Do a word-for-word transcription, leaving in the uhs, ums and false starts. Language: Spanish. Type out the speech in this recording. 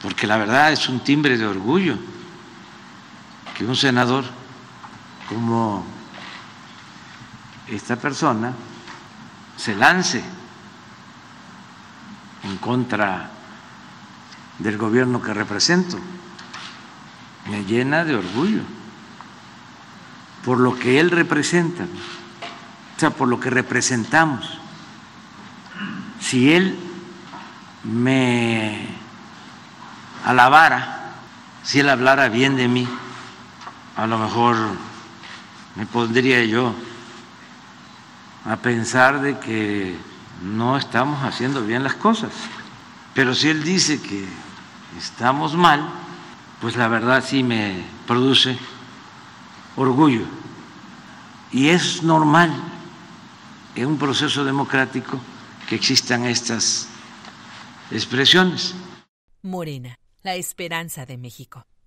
porque la verdad es un timbre de orgullo que un senador como esta persona se lance en contra del gobierno que represento. Me llena de orgullo por lo que él representa, o sea, por lo que representamos. Si él me alabara, si él hablara bien de mí, a lo mejor me pondría yo a pensar de que no estamos haciendo bien las cosas. Pero si él dice que estamos mal, pues la verdad sí me produce orgullo. Y es normal en un proceso democrático que existan estas expresiones. Morena, la esperanza de México.